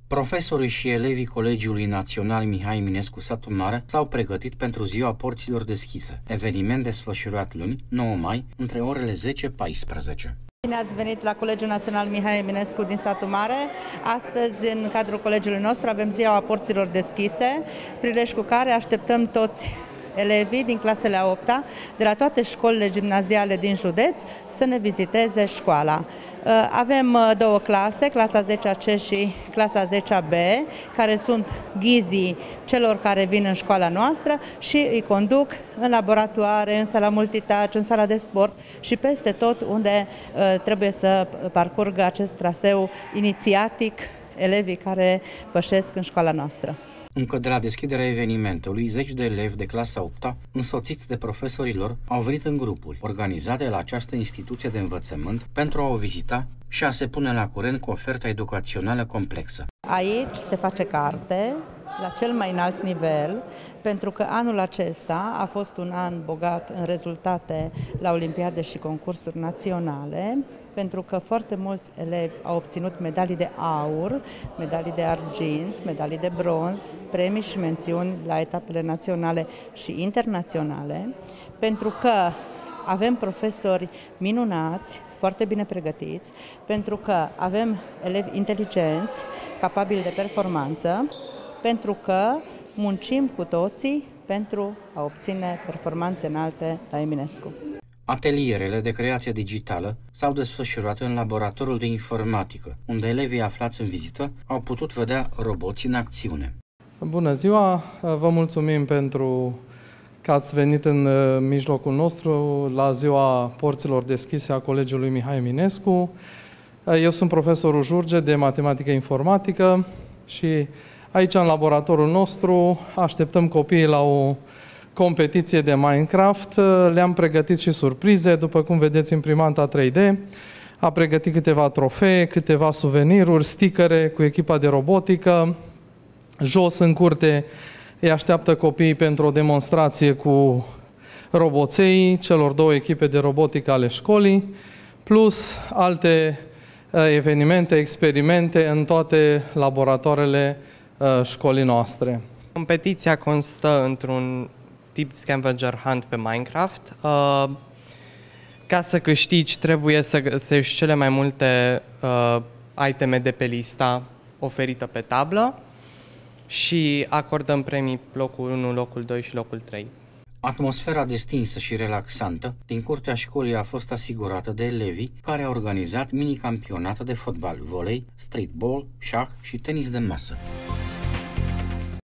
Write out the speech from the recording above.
Profesorii și elevii Colegiului Național Mihai Eminescu Satu Mare s-au pregătit pentru Ziua Porților Deschise, eveniment desfășurat luni, 9 mai, între orele 10-14. Bine ați venit la Colegiul Național Mihai Eminescu din Satu Mare. Astăzi, în cadrul colegiului nostru, avem Ziua Porților Deschise, prilej cu care așteptăm toți elevii din clasele a 8-a, de la toate școlile gimnaziale din județ, să ne viziteze școala. Avem două clase, clasa 10C și clasa 10B, care sunt ghizii celor care vin în școala noastră și îi conduc în laboratoare, în sala multitouch, în sala de sport și peste tot unde trebuie să parcurgă acest traseu inițiatic elevii care pășesc în școala noastră. Încă de la deschiderea evenimentului, zeci de elevi de clasa 8-a, însoțiți de profesorii lor, au venit în grupuri organizate la această instituție de învățământ pentru a o vizita și a se pune la curent cu oferta educațională complexă. Aici se face carte la cel mai înalt nivel, pentru că anul acesta a fost un an bogat în rezultate la olimpiade și concursuri naționale, pentru că foarte mulți elevi au obținut medalii de aur, medalii de argint, medalii de bronz, premii și mențiuni la etapele naționale și internaționale, pentru că avem profesori minunați, foarte bine pregătiți, pentru că avem elevi inteligenți, capabili de performanță, pentru că muncim cu toții pentru a obține performanțe înalte la Eminescu. Atelierele de creație digitală s-au desfășurat în laboratorul de informatică, unde elevii aflați în vizită au putut vedea roboți în acțiune. Bună ziua! Vă mulțumim pentru că ați venit în mijlocul nostru la Ziua Porților Deschise a Colegiului Mihai Eminescu. Eu sunt profesorul Jurge de matematică informatică și aici, în laboratorul nostru, așteptăm copiii la o competiție de Minecraft. Le-am pregătit și surprize, după cum vedeți, imprimanta 3D a pregătit câteva trofee, câteva suveniruri, stickere cu echipa de robotică. Jos, în curte, îi așteaptă copiii pentru o demonstrație cu roboței celor două echipe de robotică ale școlii, plus alte evenimente, experimente în toate laboratoarele școlii noastre. Competiția constă într-un tip scavenger hunt pe Minecraft. Ca să câștigi, trebuie să găsești cele mai multe iteme de pe lista oferită pe tablă și acordăm premii locul 1, locul 2 și locul 3. Atmosfera distinsă și relaxantă din curtea școlii a fost asigurată de elevii care au organizat mini-campionate de fotbal, volei, streetball, șah și tenis de masă.